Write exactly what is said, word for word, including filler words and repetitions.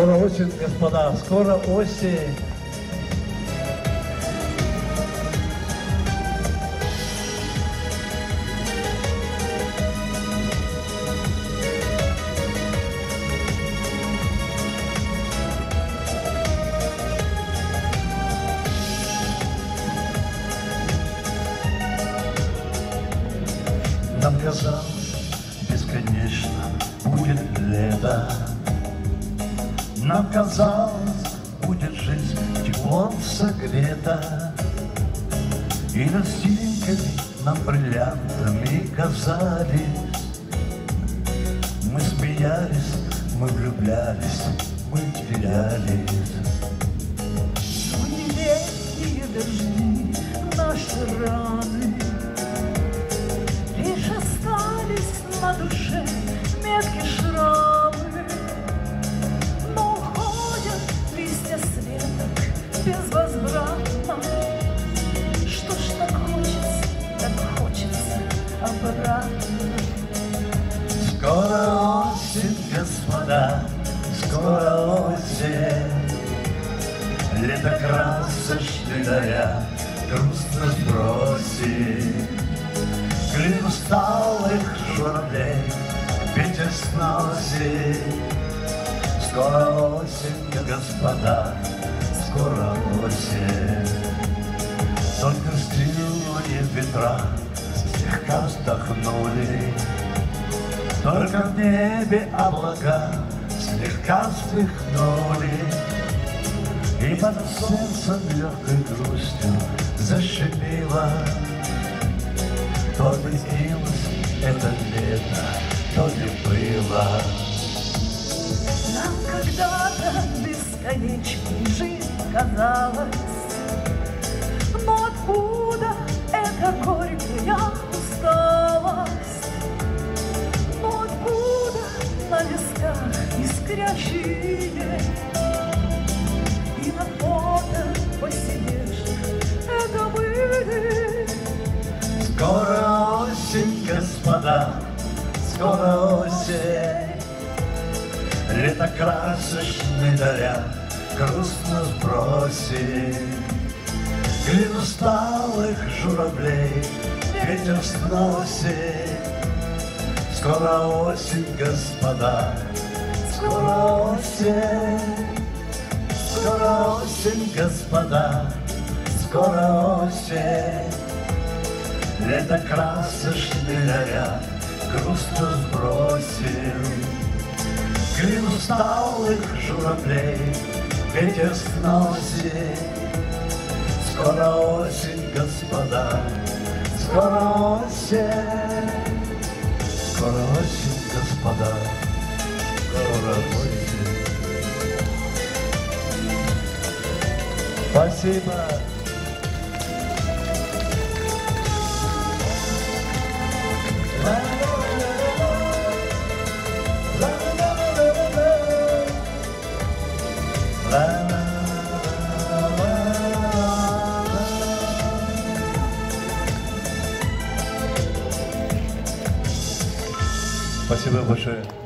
Скоро осень, господа, скоро осень. Нам казалось, бесконечно будет лето. Нам казалось, будет жизнь теплом согрета. И растинками нам бриллиантами казались. Мы смеялись, мы влюблялись, мы терялись. Но нелетние дожди, наши раны, лишь остались на душе метки шрамы. Но уходят листья с веток безвозвратно. Что ж так хочется, так хочется обратно. Скоро осень, господа, скоро осень. Лето красочный даря, грустно сбросит. Клин усталых журавлей ветер сносит. Скоро осень, господа, скоро осень. Только стильные ветра слегка вздохнули. Только в небе облака слегка вспыхнули. И под солнцем легкой грустью защемило. То ли снилось это лето, то ли было. Нам когда-то бесконечной жизнь казалась. Но откуда эта горькая усталость? Но откуда на висках искрящие и на фото посидевших это были? Скоро осень, господа, скоро осень. Лето красочный даря, грустно сбросит. Клин усталых журавлей ветер сносит. Скоро осень, господа, скоро осень. Скоро осень, господа, скоро осень. Лето красочный даря, грустно сбросил. Клин усталых журавлей ветер сносит. Скоро осень, господа, скоро осень. Скоро осень, господа, скоро осень. Спасибо. Спасибо большое.